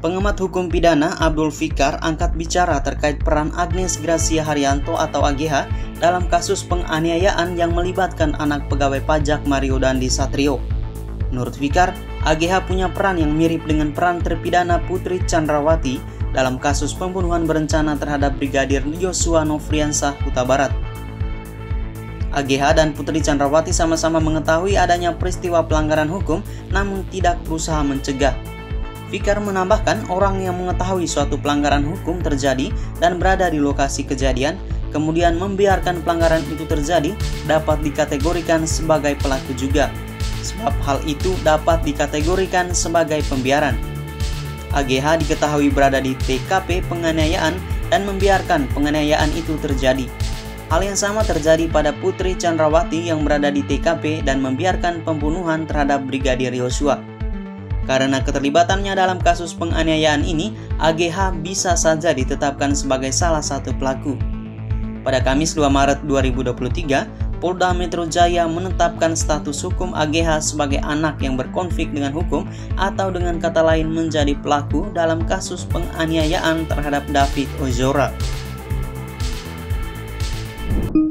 Pengamat hukum pidana Abdul Fikar angkat bicara terkait peran Agnes Gracia Haryanto atau AGH dalam kasus penganiayaan yang melibatkan anak pegawai pajak Mario Dandi Satrio. Menurut Fikar, AGH punya peran yang mirip dengan peran terpidana Putri Chandrawati dalam kasus pembunuhan berencana terhadap Brigadir Yosua Nofriansah Huta Barat. AGH dan Putri Chandrawati sama-sama mengetahui adanya peristiwa pelanggaran hukum namun tidak berusaha mencegah. Fikar menambahkan, orang yang mengetahui suatu pelanggaran hukum terjadi dan berada di lokasi kejadian, kemudian membiarkan pelanggaran itu terjadi, dapat dikategorikan sebagai pelaku juga, sebab hal itu dapat dikategorikan sebagai pembiaran. AGH diketahui berada di TKP penganiayaan dan membiarkan penganiayaan itu terjadi. Hal yang sama terjadi pada Putri Chandrawati yang berada di TKP dan membiarkan pembunuhan terhadap Brigadir Yosua. Karena keterlibatannya dalam kasus penganiayaan ini, AGH bisa saja ditetapkan sebagai salah satu pelaku. Pada Kamis 2 Maret 2023, Polda Metro Jaya menetapkan status hukum AGH sebagai anak yang berkonflik dengan hukum atau dengan kata lain menjadi pelaku dalam kasus penganiayaan terhadap David Ozora.